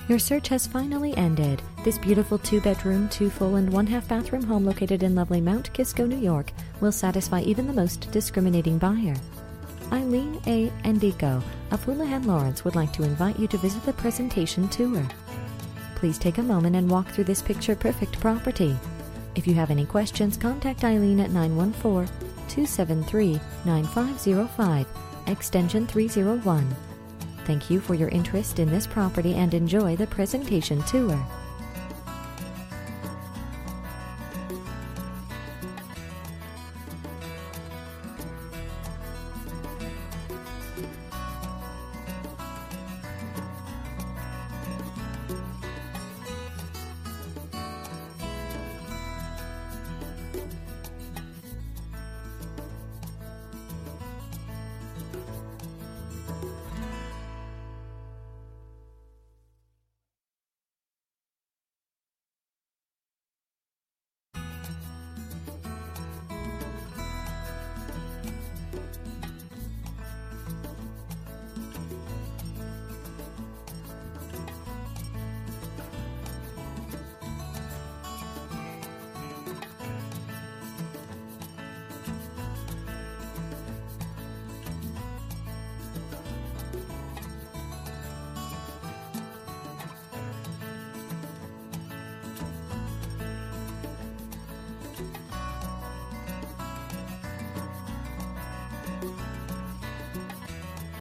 Your search has finally ended. This beautiful 2-bedroom, 2 full and 1/2 bathroom home located in lovely Mount Kisco, New York will satisfy even the most discriminating buyer. Eileen A. Endico of Houlihan Lawrence would like to invite you to visit the presentation tour. Please take a moment and walk through this picture-perfect property. If you have any questions, contact Eileen at 914-273-9505, extension 301. Thank you for your interest in this property and enjoy the presentation tour.